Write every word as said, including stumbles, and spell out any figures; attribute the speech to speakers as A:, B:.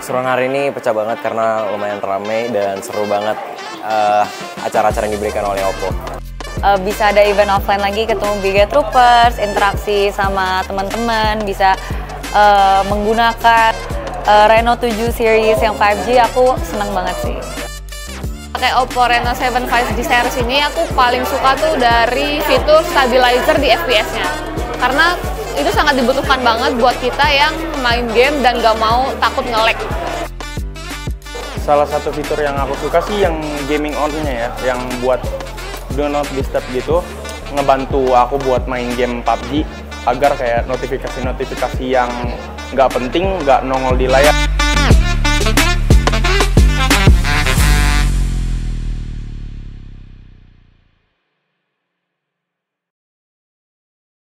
A: Keseruan hari ini pecah banget karena lumayan ramai dan seru banget uh, acara-acara yang diberikan oleh Oppo.
B: Uh, bisa ada event offline lagi, ketemu Giga Troopers, interaksi sama teman-teman, bisa uh, menggunakan uh, Reno tujuh series yang lima G, aku seneng banget sih.
C: Pakai Oppo Reno tujuh lima G series ini aku paling suka tuh dari fitur stabilizer di F P S-nya. Karena itu sangat dibutuhkan banget buat kita yang main game dan gak mau takut nge-lag.
D: Salah satu fitur yang aku suka sih yang gaming on-nya ya, yang buat do not disturb gitu, ngebantu aku buat main game P U B G agar kayak notifikasi-notifikasi yang nggak penting nggak nongol di layar.